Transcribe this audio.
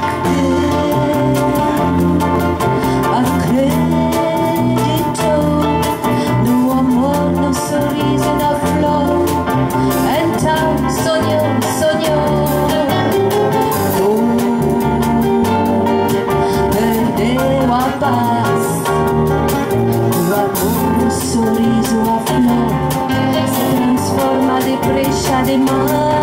Accredito no amor, no sorriso, na flor. Então sonhou, sonhou. Perdeu a paz. O amor, o sorriso, a flor se transforma depressa demais.